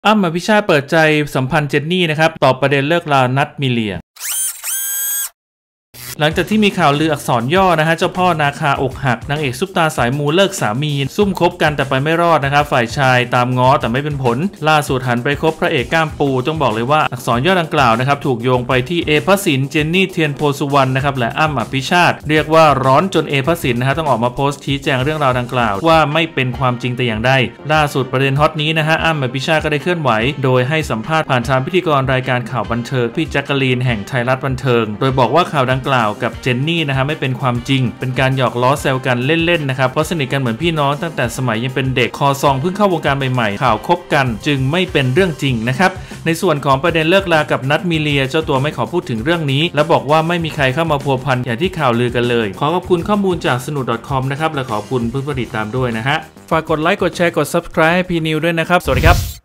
อ้ำ อภิชาติเปิดใจสัมพันธ์เจนนี่นะครับตอบประเด็นเลิกลานัทมีเลียหลังจากที่มีข่าวลืออักษรย่อนะฮะเจ้าพ่อนาคาอกหักนางเอกซุปตาสายมูเลิกสามีซุ่มคบกันแต่ไปไม่รอดนะครับฝ่ายชายตามง้อแต่ไม่เป็นผลล่าสุดหันไปคบพระเอกก้ามปูต้องบอกเลยว่าอักษรย่อดังกล่าวนะครับถูกโยงไปที่เอพสินเจนนี่เทียนโพสุวรรณนะครับและอ้ำ อภิชาติเรียกว่าร้อนจนเอพสินนะฮะต้องออกมาโพสต์ชี้แจงเรื่องราวดังกล่าวว่าไม่เป็นความจริงแต่อย่างใดล่าสุดประเด็นฮอตนี้นะฮะอ้ำ อภิชาติก็ได้เคลื่อนไหวโดยให้สัมภาษณ์ผ่านทางพิธีกรรายการข่าวบันเทิงพี่แจ็คกะลีนแห่งไทยรัฐบันเทิงโดยบอกว่าข่าวดังกล่าวกับเจนนี่นะฮะไม่เป็นความจริงเป็นการหยอกล้อแซวกันเล่นๆนะครับเพราะสนิทกันเหมือนพี่น้องตั้งแต่สมัยยังเป็นเด็กคอซองเพิ่งเข้าวงการใหม่ๆข่าวคบกันจึงไม่เป็นเรื่องจริงนะครับในส่วนของประเด็นเลิกลากับนัทมีเลียเจ้าตัวไม่ขอพูดถึงเรื่องนี้และบอกว่าไม่มีใครเข้ามาพัวพันอย่างที่ข่าวลือกันเลยขอขอบคุณข้อมูลจากสนุด .com นะครับและขอบคุณผู้ติดตามด้วยนะฮะฝากกดไลค์กดแชร์กด Subscribe ให้พีนิวด้วยนะครับสวัสดีครับ